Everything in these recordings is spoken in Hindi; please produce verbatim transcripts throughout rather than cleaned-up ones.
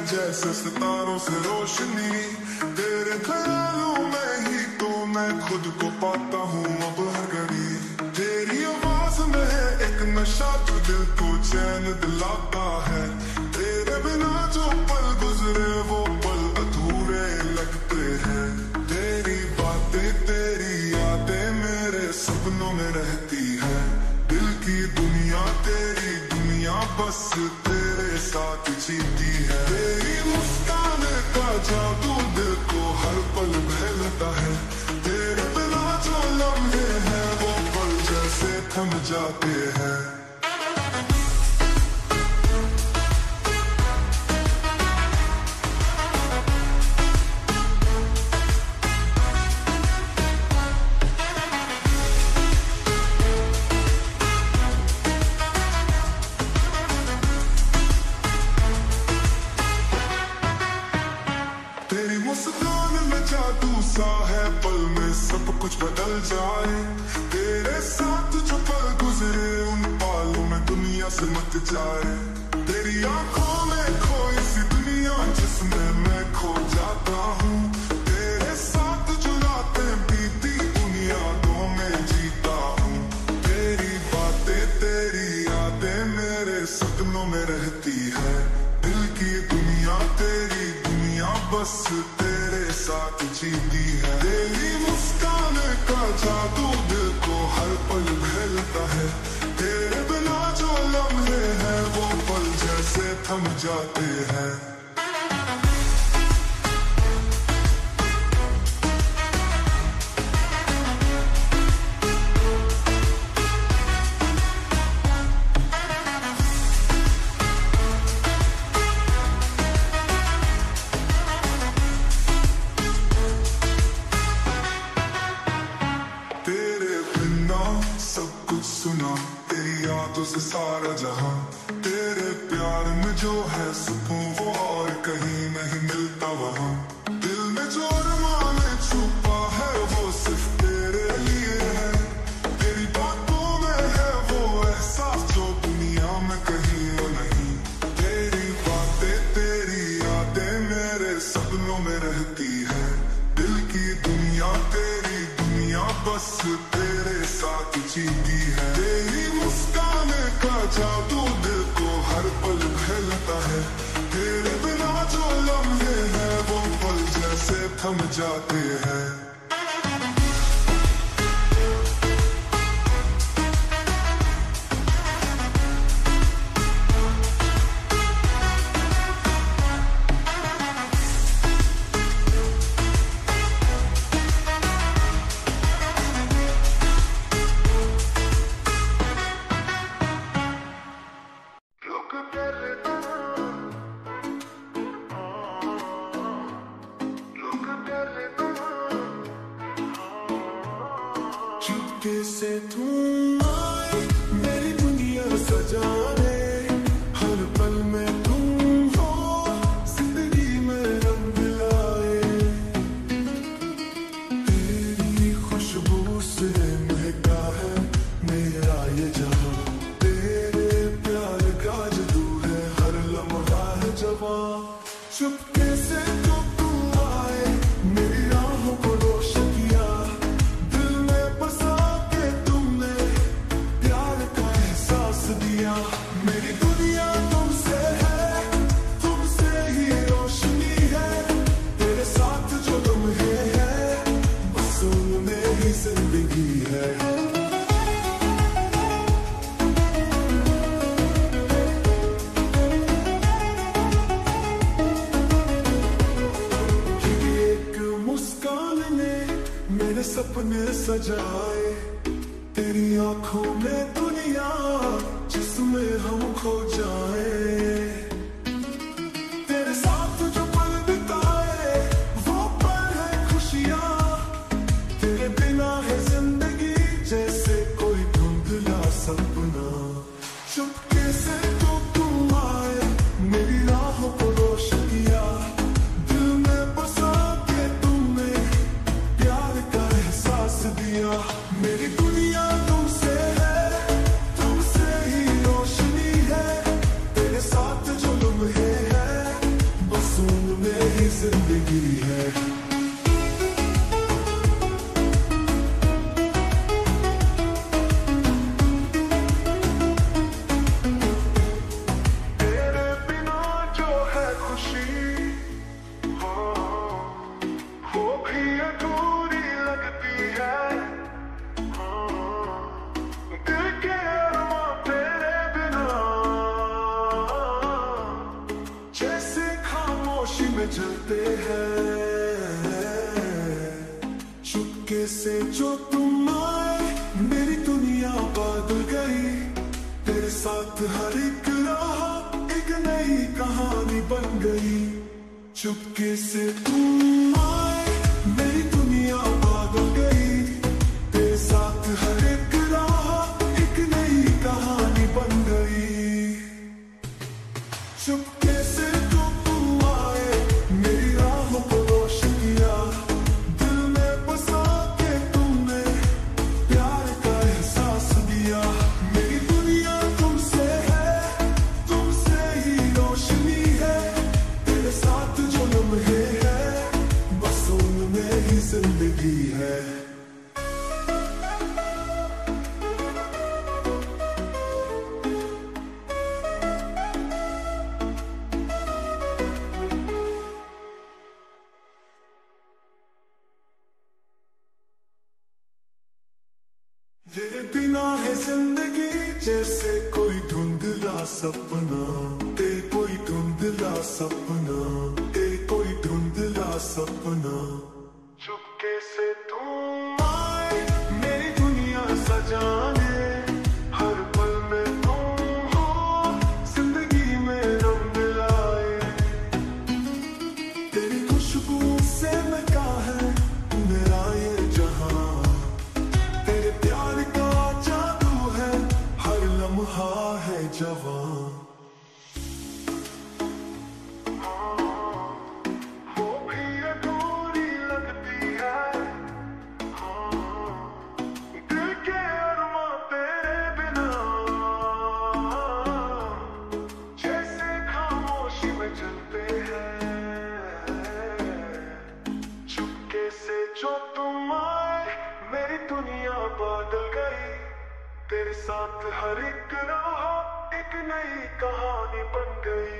जैसे सितारों से रोशनी, तेरे ख्यालों में ही तो मैं खुद को पाता हूँ अब हर घड़ी। तेरी आवाज में है एक नशा जो दिल को चैन दिलाता है, तेरे बिना जो पल गुजरे वो पल अधूरे लगते हैं। तेरी बातें तेरी यादें मेरे सपनों में रहती है, दिल की दुनिया तेरी दुनिया बस तेरे साथ जीती है। तेरी मुस्कान का जादू दिल को हर पल बहलता है, तेरे बिना जो लम्हे हैं वो पल जैसे थम जाते हैं। तेरी मुस्कान में जादू सा है, पल में सब कुछ बदल जाए। तेरे साथ जो पल गुजरे उन पालों में दुनिया से मत जाए। तेरी आंखों में खोई सी दुनिया जिसमें मैं खो जाता हूँ, तेरे साथ जो रातें बीती उन यादों में जीता हूँ। तेरी बातें तेरी यादें मेरे सपनों में रहती है, दिल की दुनिया तेरी दुनिया बस तेरे साथ जीती है। तेरी मुस्कान का जादू दिल को हर पल बहलता है, तेरे बिना जो लम्हे हैं वो पल जैसे थम जाते हैं। सब कुछ सुना तेरी यादों से सारा जहां, तेरे प्यार में जो है सुकून वो और कहीं नहीं मिलता वहां। दिल में जो अरमान छुपा है वो सिर्फ तेरे लिए है, तेरी बातों में है वो एहसास जो दुनिया में कहीं वो नहीं। तेरी बातें तेरी यादें मेरे सपनों में रहती है, दिल की दुनिया तेरी दुनिया बस तेरे साथ जीती है। तेरी मुस्कान का जादू दिल को हर पल बहलता है, तेरे बिना जो लम्हे हैं वो पल जैसे थम जाते हैं। चुपके से तुम आए मेरी दुनिया सजाने, हर पल में तुम हो जिंदगी में रंग लाए। तेरी खुशबू से महका है मेरा ये जहां, तेरे प्यार का जादू है हर लम्हा है जवां। चुपके से तो तुम आए मेरी राहों को रोशन किया, मेरी दुनिया तुमसे है, तुमसे ही रोशनी है, तेरे साथ जो लम्हे हैं बस उनमें ही जिंदगी है। एक मुस्कान ने मेरे सपने सजाए, तेरी आंखों में दुनिया जिसमें हम खो जाए। तेरे साथ जो पल बिताए वो पल है खुशियां, तेरे बिना है जिंदगी जैसे कोई धुंधला सपना। चुपके से तो तुम आए मेरी राहों को रोशन किया, दिल में बसा के तुमने प्यार का एहसास दिया। मेरी दुनिया तुमसे है, जिंदगी है। तेरे बिना जो है खुशी वो भी अधूरी लगती है। दिल के अरमां तेरे बिना जैसे खामोशी में जलते हैं। चुपके से जो तुम आए मेरी दुनिया बदल गई। तेरे साथ हर एक राह एक नई कहानी बन गई। चुपके से तुम आए मेरी दुनिया बदल गई। तेरे साथ हर एक राह एक नई कहानी बन गई। चुपके से जो तुम आए मेरी राहों को रोशन किया। दिल में बसा के तुमने प्यार का एहसास दिया। मेरी दुनिया तुमसे है, तुमसे ही रोशनी है। तेरे साथ जो लम्हे हैं बस उनमें ही जिंदगी है। तेरे बिना है जिंदगी जैसे कोई धुंधला सपना। तेरे कोई धुंधला सपना, तेरे कोई धुंधला सपना। चुपके से तुम आए मेरी दुनिया सजाने। हर पल में तुम हो जिंदगी में रंग लाए। तेरी खुशबू से महका है मेरा ये जहां। तेरे प्यार का जादू है हर लम्हा है जवां। वो भी अधूरी लगती है। दिल के अरमां तेरे बिना जैसे खामोशी में चलते हैं। चुपके से जो तुम आए मेरी दुनिया बदल गई। तेरे साथ हर एक राह एक नई कहानी बन गई।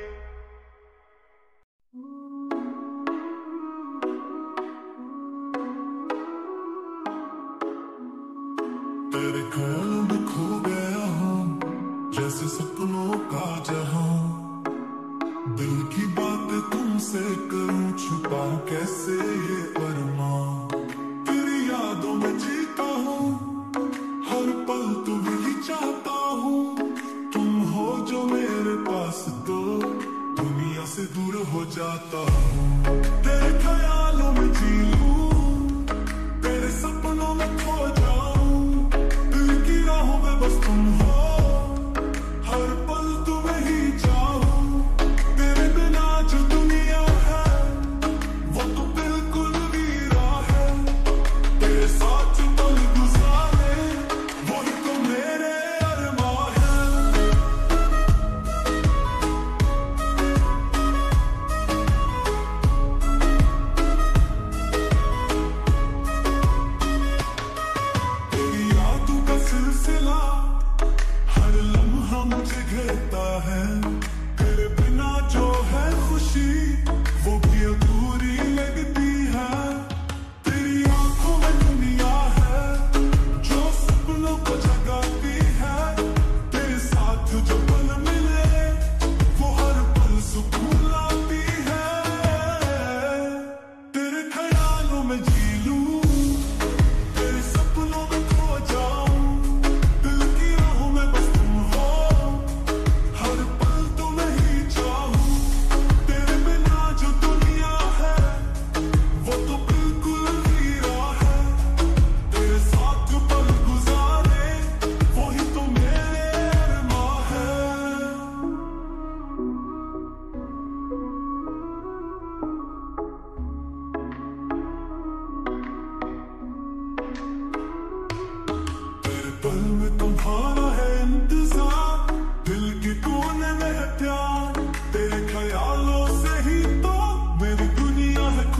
तेरे ख्यालों में खो गया हूँ जैसे सपनों का जहां। दिल की बातें तुमसे करूं छुपाऊं कैसे ये अरमां। तेरी यादों में जीता हूँ हर पल तुम्हें ही चाहता हूँ। तुम हो जो मेरे पास तो दुनिया से दूर हो जाता हूँ। तेरे ख्यालों में जी लूं तेरे सपनों में खो जाऊं। दिल की राहों में बस तुम हो हर पल तुम्हें ही चाहूं। तेरे बिना जो दुनिया है वो तो बिल्कुल वीरा है। तेरे साथ पल गुजारे वही तो मेरे अरमां हैं।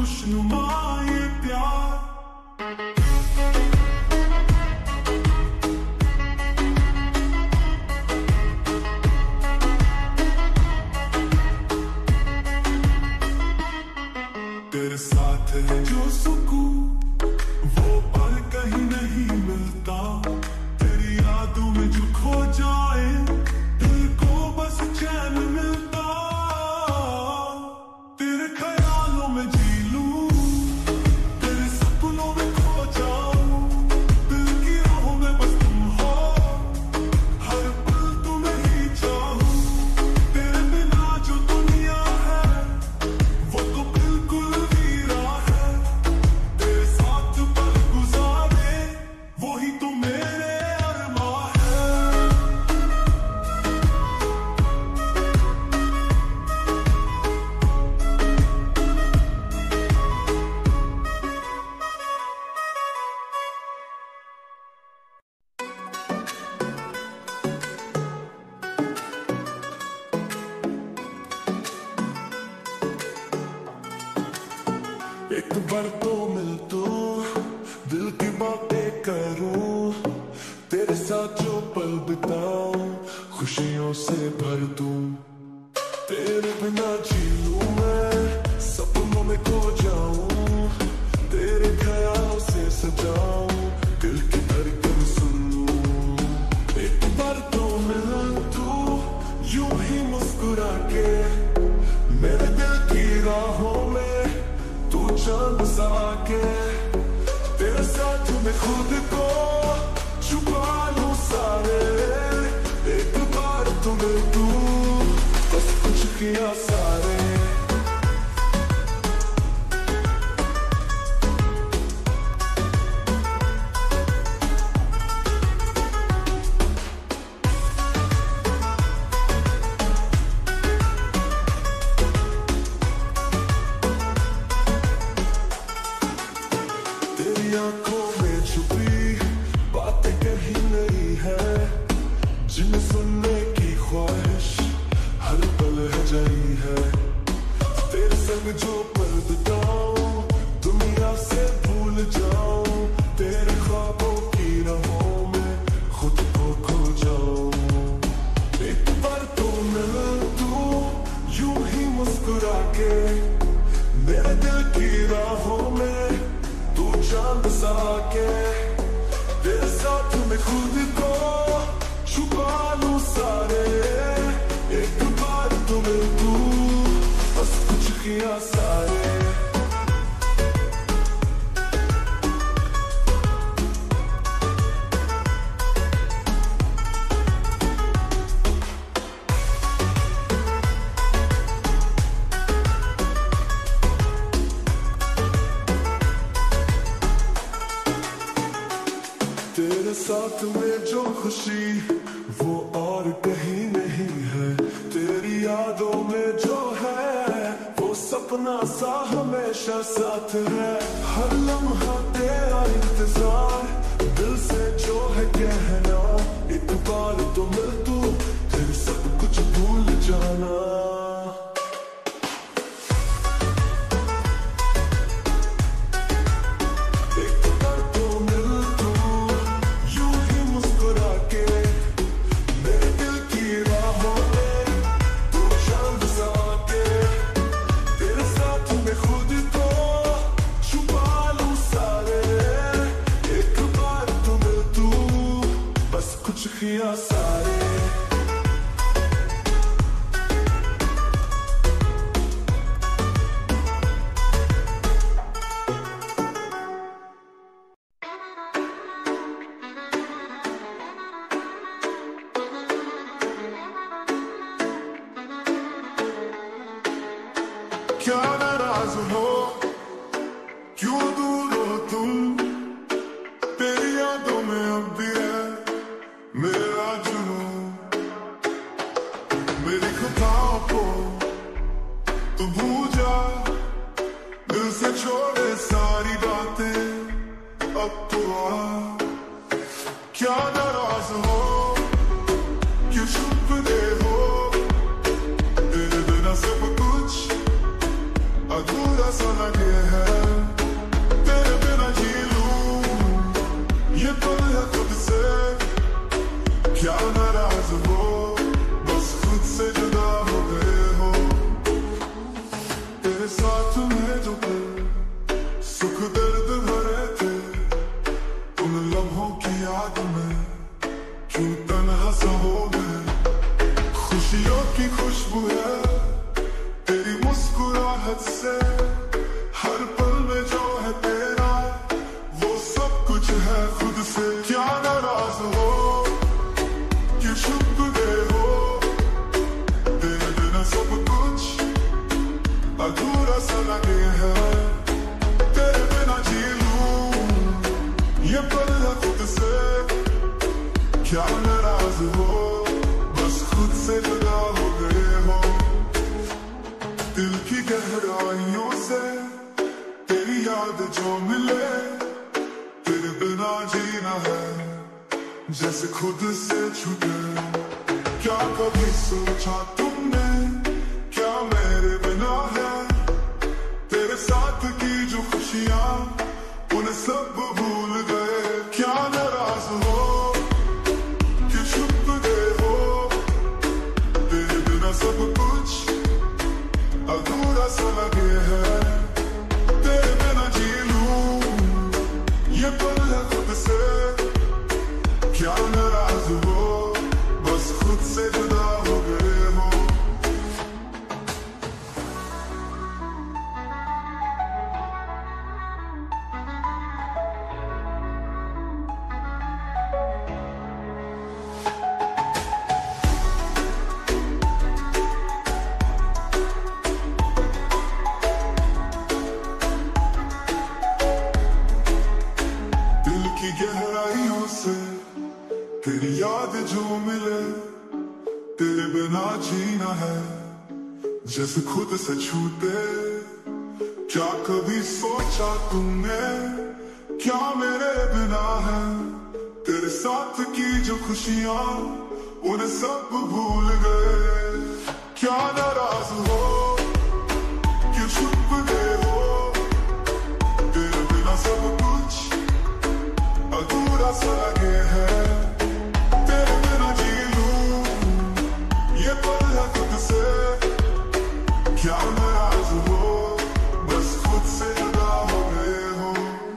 खुशनुमा ये प्यार। तेरे साथ है जो सुकून वो पल कहीं नहीं मिलता। तेरी यादों में जो खो जाए दिल को बस चैन मिलता। तेरे ख्यालों में जी लूं, तेरे सपनों में खो जाऊं। दिल की राहों में बस तुम हो, हर पल तुम्हें ही चाहूं। तेरे बिना जो दुनिया है वो तो बिल्कुल वीरा है। तेरे साथ पल गुजारे वही तो मेरे अरमां है। एक बार तो मिल तू, दिल की बातें करूं। तेरे साथ जो पल बिताऊं खुशियों से भर दूं। तेरे बिना जी लूं मैं, सपनों में खो जाऊं। तेरे ख्यालों से सजाऊं, दिल की धड़कन सुन लूं। एक बार तो मिल तू, यूं ही मुस्कुरा के मेरे दिल की राहों में तू चांद सा के। तेरे साथ में खुद को छुपा लूं सारे। एक बार तो मिल तू, बस कुछ किया सारे। तेरी आंखों में छुपी बातें कहीं नहीं है, जिन्हें सुनने की ख्वाहिश हर पल है जाई है। तेरे संग जो पल बिताऊं दुनिया से भूल जाऊं। तेरे ख्वाबों की राहों में खुद को खो जाऊं। एक बार तो मिल तू, यूं ही मुस्कुरा के मेरे दिल की राहों में तू चांद सा के। तेरे साथ में खुद को छुपा लूं सारे। एक बार तो मिल तू, बस कुछ किया सारे। तेरे साथ में जो खुशी वो और कहीं नहीं है। तेरी यादों में जो है वो सपना सा हमेशा साथ है। हर लम्हा तेरा इंतजार, दिल से जो है कहना। एक बार तो मिल तू, फिर सब कुछ भूल जाना। किया सारे। क्या नाराज हो, क्यों दूर हो तुम। तेरी यादों में अब भी है मेरा जुनून। मेरी खताओं को तू भूल जा, दिल से छोड़े सारी बातें अब तो आ। क्या नाराज हो, क्यों चुप दे हो। तेरे बिना सब कुछ अधूरा सा लगे है, तेरे बिना जी लूं ये पल है खुद से, क्या नाराज हो बस खुद से जुदा हो गए हो। तेरे साथ में जो पल सुख दर्द भरे थे, उन लम्हों की याद में क्यों तन्हा सा हो गए। खुशियों की खुशबू है तेरी मुस्कुराहट से, हर पल में जो है तेरा वो सब कुछ है खुद से। क्या नाराज हो कि छुप गए हो, तेरे बिना सब कुछ अधूरा सा लगे है, तेरे बिना जी लूं ये पल है खुद से, क्या नाराज हो बस खुद से जुदा हो गए हो। दिल की गहराइयों से तेरी याद जो मिले, तेरे बिना जीना है जैसे खुद से छूटे। क्या कभी सोचा तुमने क्या मेरे बिना है, तेरे साथ की जो खुशियां उन्हें सब भूल गए। क्या नाराज हो कि छुप गए हो, तेरे बिना सब कुछ अधूरा सा लगे है, तेरे बिना जी लूं ये पल है खुद से, क्या नाराज हो बस खुद से जुदा हो गए हो। गहराइयों से तेरी याद जो मिले, तेरे बिना जीना है जैसे खुद से छूटे। क्या कभी सोचा तुमने क्या मेरे बिना है, तेरे साथ की जो खुशियां उन्हें सब भूल गए। क्या नाराज हो कि छुप गए हो, तेरे बिना सब कुछ अधूरा सा लगे है, तेरे बिना जी लूं ये पल है खुद से, क्या नाराज हो बस खुद से जुदा हो गए हो।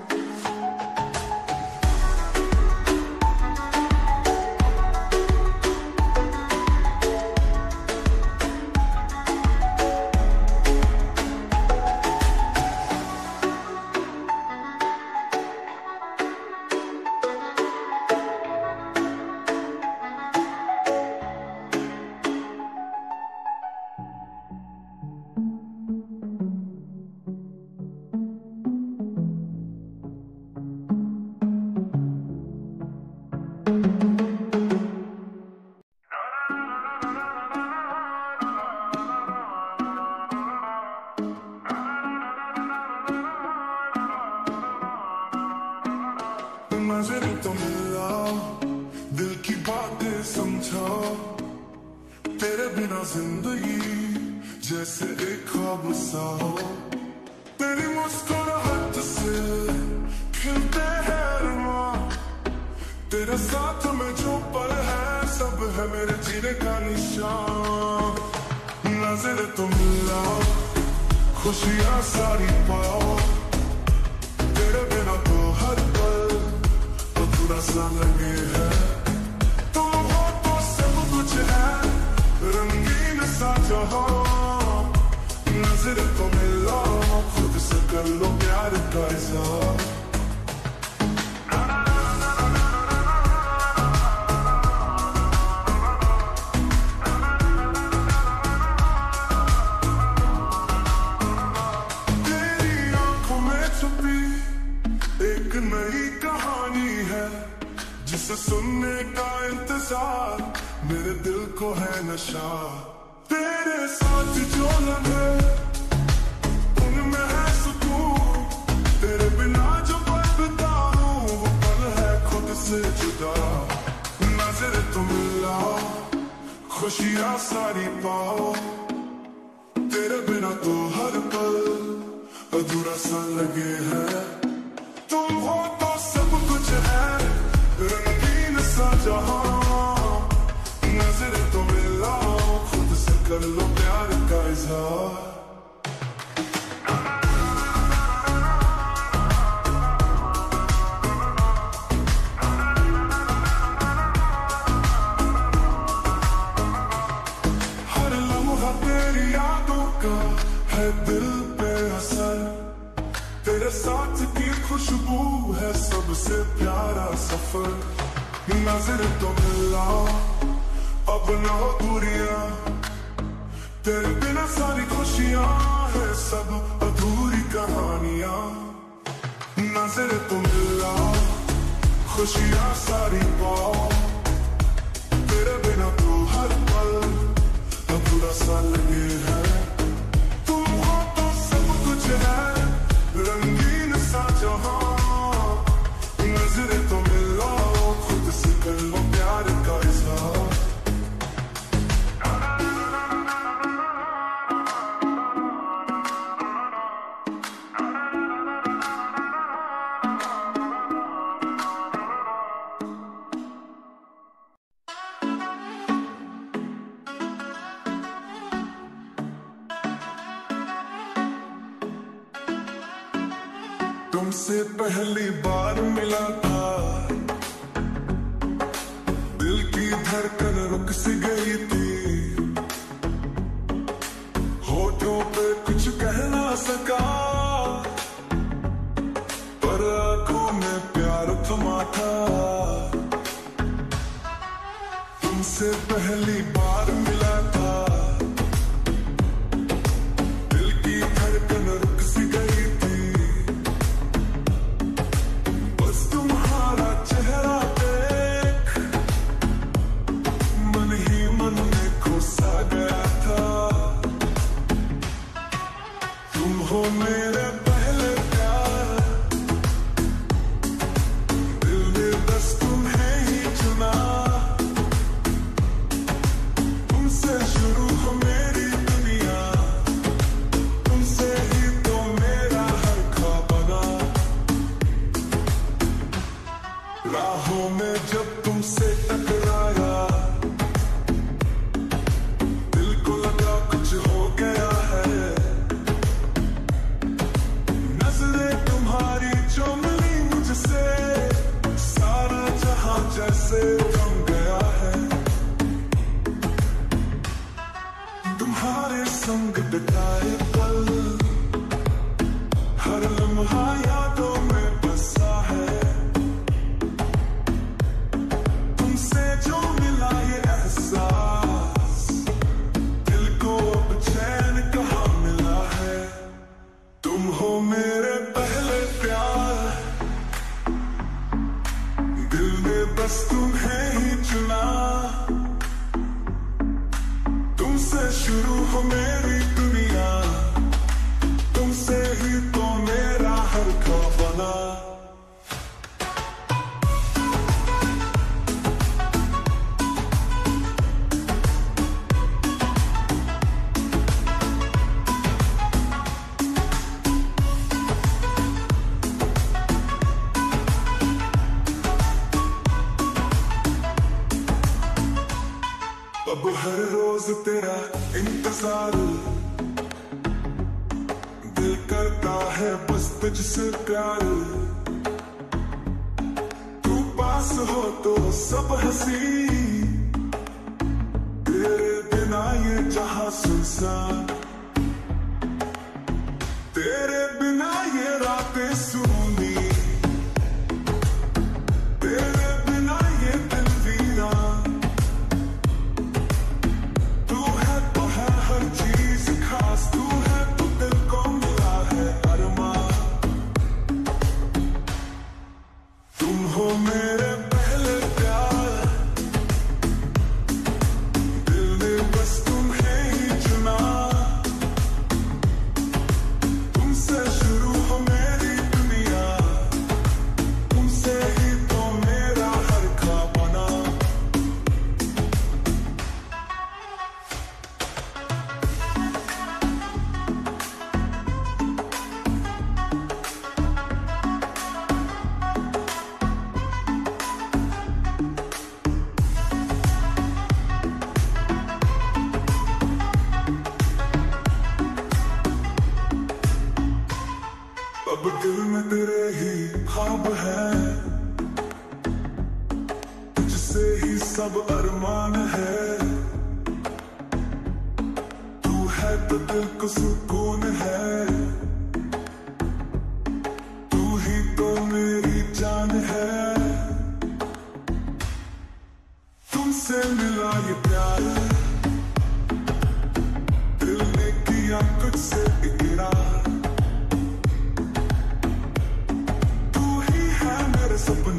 नजर तो मिलाओ, दिल की बातें समझाओ, तेरे बिना जिंदगी जैसे एक ख्वाब सा हो। तेरी मुस्कुराहट से खिलते हैं अरमां, तेरे साथ में जो पल है सब है मेरे जीने का निशान। नजर तो मिलाओ, खुशियां सारी पाओ, तेरे बिना तो हर पल अधूरा सा लगे है। तुम हो तो सब कुछ है, रंगीन सा जहां। नजर तो मिलाओ, खुद से कर लो प्यार का इज़हार। नई कहानी है जिसे सुनने का इंतजार, मेरे दिल को है नशा। तेरे साथ जो लम्हे उनमें है सुकून, तेरे बिना जो पल बिताऊं वो पल है खुद से जुदा। नजर तुम मिलाओ, खुशियां सारी पाओ, तेरे बिना तो हर पल अधूरा सा लगे है। तुम हो तो सब कुछ है, रंगीन सा जहां, नजर तो मिलाओ, खुद से कर लो प्यार का इजहार। दिल पे असर तेरे साथ की खुशबू है सबसे प्यारा सफर। नजर तो मिलाओ अब ना हो दूरियां, तेरे बिना सारी खुशियां है सब अधूरी कहानियां। नजर तो मिलाओ खुशियां सारी पाओ, तेरे बिना तू हर पल अधूरा सा लगे है। रंगीन सा जहां, नजर तो मिलाओ, खुद से कर लो प्यार का इजहार। तुमसे पहली बार मिला था, दिल की धड़कन रुक सी गई थी। होठों पे कुछ कह ना सका, पर आंखों में प्यार थमा था। तुमसे पहली बार मिला था, दिल की धड़कन रुक सी गई। हो मेरे पहले प्यार, दिल ने बस तुम्हें ही चुना। तुमसे शुरू हो मेरी दुनिया, तुमसे ही तो मेरा हर ख्वाब बना। राहों में जब तुमसे टकराया, दिल को लगा कुछ हो गया है। सारा जहां जैसे थम गया है। तुम्हारे संग बिताए पल, हर लम्हा यादों में बसा है। तुमसे जो मिला ये एहसास, दिल को अब चैन कहाँ मिला है। तुम हो मेरे पहले प्यार, बस तुम्हें ही चुना। तुमसे शुरू हो मेरी दुनिया, तुमसे ही तो मेरा हर ख्वाब बना। अब हर रोज तेरा इंतजार, दिल करता है बस तुझसे प्यार। तू पास हो तो सब हंसी, तेरे बिना ये जहां सुनसान। तेरे बिना ये रातें सूनी, तेरे बिना ये दिल वीरान। हर चीज खास तू है, तू दिल को मिला है अरमान। तुम हो मेरे पहले प्यार, दिल ने बस तुम्हें ही चुना। तुमसे शुरू हो मेरी दुनिया, तुमसे ही तो मेरा हर ख्वाब बना। अब दिल में तेरे ही ख्वाब है, तुझसे ही सब अरमान है। तू है तो दिल को सुकून है, तू ही तो मेरी जान है। तुमसे मिला ये प्यार, दिल ने किया कुछ से इकरार। तू ही है मेरे सपने